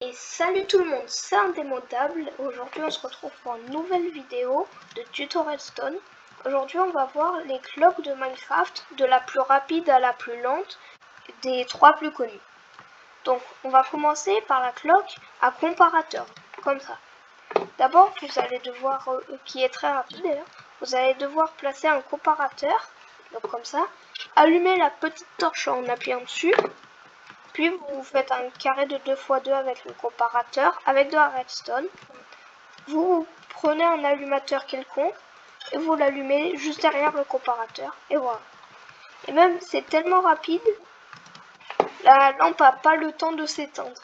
Et salut tout le monde, c'est Indémodable. Aujourd'hui on se retrouve pour une nouvelle vidéo de tuto Redstone. Aujourd'hui on va voir les cloques de Minecraft, de la plus rapide à la plus lente, des trois plus connus. Donc on va commencer par la cloque à comparateur, comme ça. D'abord vous allez devoir, qui est très rapide d'ailleurs, vous allez devoir placer un comparateur, donc comme ça, allumer la petite torche en appuyant dessus. Puis vous faites un carré de 2×2 avec le comparateur, avec de la redstone. Vous prenez un allumateur quelconque et vous l'allumez juste derrière le comparateur. Et voilà. Et même c'est tellement rapide, la lampe n'a pas le temps de s'éteindre.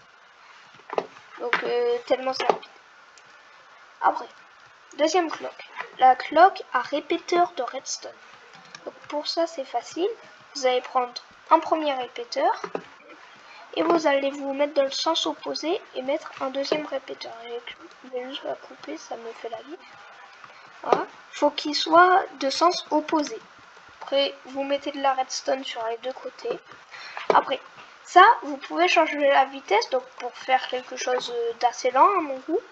Donc tellement c'est rapide. Après, deuxième cloque. La cloque à répéteur de redstone. Donc pour ça c'est facile. Vous allez prendre un premier répéteur. Et vous allez vous mettre dans le sens opposé et mettre un deuxième répéteur. Je vais juste la couper, ça me fait la vie. Voilà. Faut qu'il soit de sens opposé. Après, vous mettez de la redstone sur les deux côtés. Après, ça, vous pouvez changer la vitesse, donc pour faire quelque chose d'assez lent à mon goût.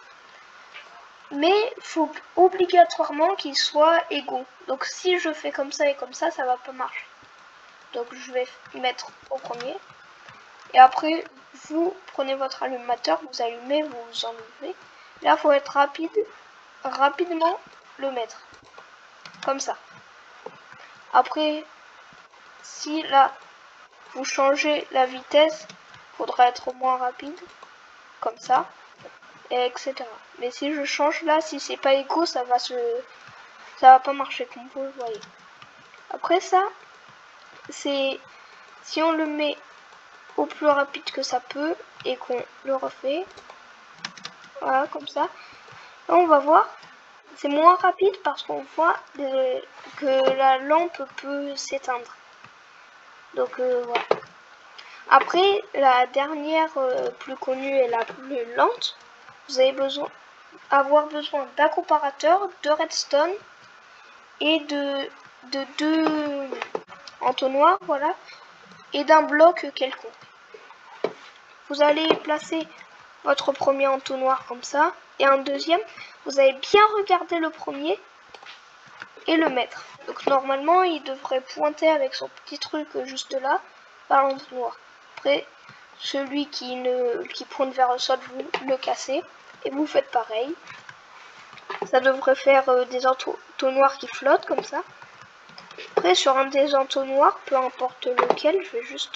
Mais il faut obligatoirement qu'ils soient égaux. Donc si je fais comme ça et comme ça va pas marcher. Donc je vais mettre au premier. Et après, vous prenez votre allumateur, vous allumez, vous enlevez. Là, il faut être rapidement le mettre. Comme ça. Après, si là, vous changez la vitesse, il faudra être moins rapide. Comme ça. Et etc. Mais si je change là, si c'est pas égaux, ça va pas marcher comme vous le voyez. Après ça, c'est si on le met au plus rapide que ça peut et qu'on le refait, voilà, comme ça. Là, on va voir, c'est moins rapide parce qu'on voit que la lampe peut s'éteindre. Donc voilà. Après, la dernière plus connue et la plus lente, vous allez avoir besoin d'un comparateur, de redstone et de deux entonnoirs, voilà, et d'un bloc quelconque. Vous allez placer votre premier entonnoir comme ça et un deuxième. Vous allez bien regarder le premier et le mettre. Donc normalement il devrait pointer avec son petit truc juste là par l'entonnoir. Après celui qui pointe vers le sol, vous le cassez et vous faites pareil. Ça devrait faire des entonnoirs qui flottent comme ça. Après sur un des entonnoirs, peu importe lequel, je vais juste...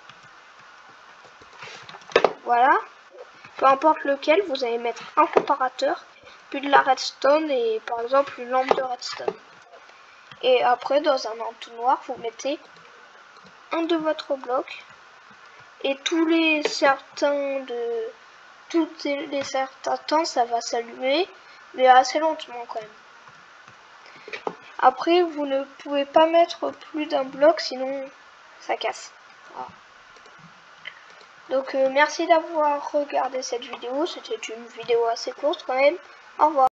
Voilà. Peu importe lequel, vous allez mettre un comparateur, puis de la redstone et par exemple une lampe de redstone. Et après dans un entonnoir, vous mettez un de votre bloc et tous les certains temps ça va s'allumer, mais assez lentement quand même. Après vous ne pouvez pas mettre plus d'un bloc sinon ça casse. Voilà. Donc merci d'avoir regardé cette vidéo, c'était une vidéo assez courte quand même. Au revoir.